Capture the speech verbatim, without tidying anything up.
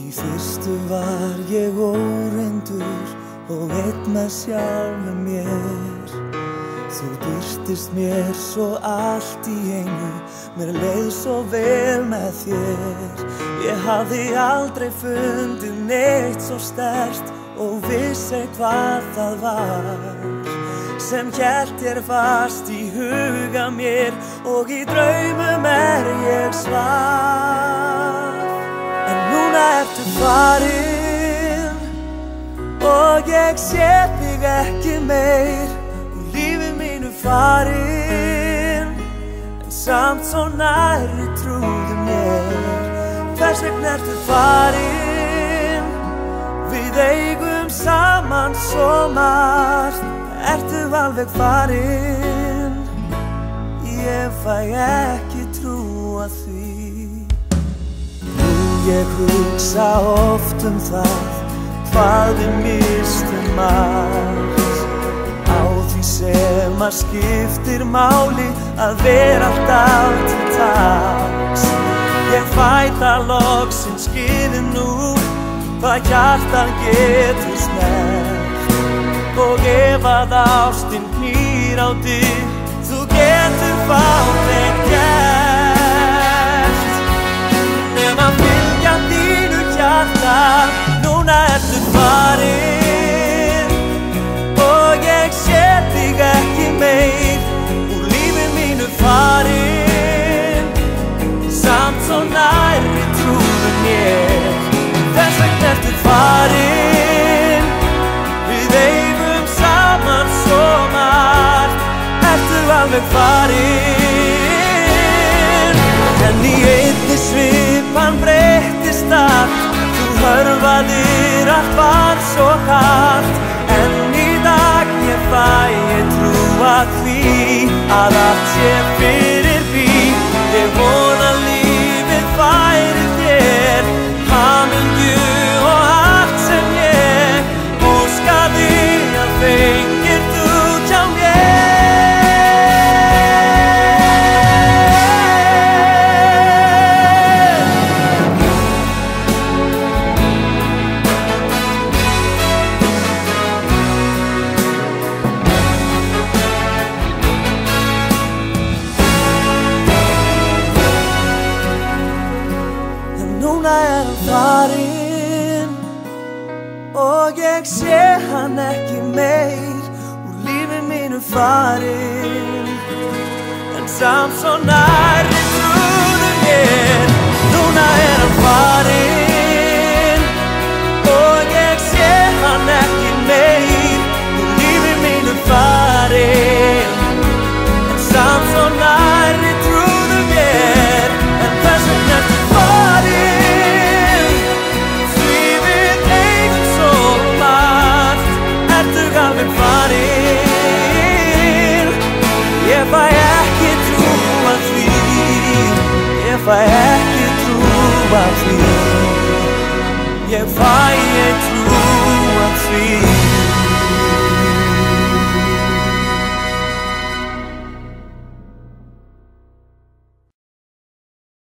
Í fyrstu var ég óreyndur og einn með sjálfum mér. Þú birtist mér svo allt í einu, mér leið svo vel með þér. Ég hafði aldrei fundið neitt svo sterkt og vissi hvað það var sem hélt þér fast í huga mér og í draumum er ég svaf. En núna ertu farin og ég sé þig ekki meir og lífið mínu farin, en samt svo nærri trúðu mér. Hvers vegna ertu farin? Við eigum saman svo margt. Ertu alveg farin? Ég fæ ekki trúa því. Nú ég hugsa oft um það hvað við mistum margt á því sem að skiptir máli að vera alltaf til taks. Ég fæ það loksins skilið nú hvað hjartað getur snert, og ef að ástin knýr á þig, þú getur fátt gert nema fylgja þínu hjarta. Núna ertu farin og ég sé þig ekki meir úr lífi mínu farin, samt svo nærri trúðu mér. Þess vegna ertu farin, við eigum saman svo margt. Ertu alveg farin? En í einni svipan breyttist allt, þú hörfaðir, allt var svo kalt. En í dag ég fæ ég trúa því að allt sé fyrir bí. Ég vona lífið færi þér hamingju og allt sem ég óskaði að fengir þú hjá mér. En núna er hann farinn og ég sé hann ekki meir úr lífi mínu farin, en samt svo nærri trúðu mér. Núna er hann farinn og ég sé hann ekki meir úr lífi mínu farin, en samt svo nærri trúðu mér. En hvers vegna ertu farin? Því við eigum svo margt. Ertu alveg farin? Ég fæ ekki trúa því. Ég fæ ekki trúa því. Ég fæ